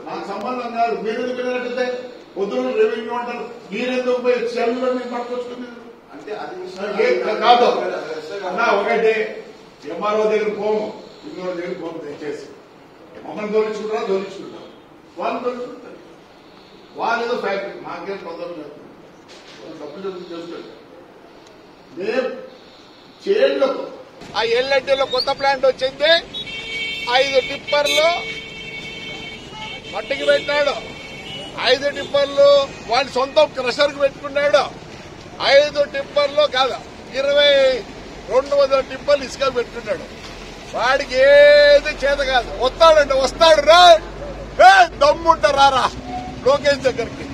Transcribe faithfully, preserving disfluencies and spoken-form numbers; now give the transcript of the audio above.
నాకు సంబంధం కాదు. మీరు ఎందుకు పొద్దున్న రెవెన్యూ అంటారు, మీరెందుకు పోయి సెల్లో నేను పట్టుకొచ్చుకున్నారు అంటే అది కాదు అన్నా. ఒకటే ఎంఆర్ఓ దగ్గర పోము, ఇంకో దగ్గర పోము. దయచేసి మమ్మల్ని దోరించుకుంటారా దోరించుకుంటారు, వాళ్ళు దోరించుకుంటారు. వాళ్ళు ఏదో ఫ్యాక్టరీ మాకేం తొందరగా లేదు, డబ్బులు చేసుకోండి. మేము చేళ్ళు ఆ ఎల్ఎడ్డీలో కొత్త ప్లాంట్ వచ్చింది, ఐదు టిప్పర్లు మట్టికి పెట్టినాడు, ఐదు టిప్పర్లు వాడి సొంతం క్రషర్కి పెట్టుకున్నాడు, ఐదు టిప్పర్లు కాదు ఇరవై రెండు వందల టిప్పర్లు ఇసుక పెట్టుకున్నాడు. వాడికి ఏది చేత కాదు. వస్తాడంటే వస్తాడు రా, దమ్ముంటారా లోకేష్ దగ్గరికి.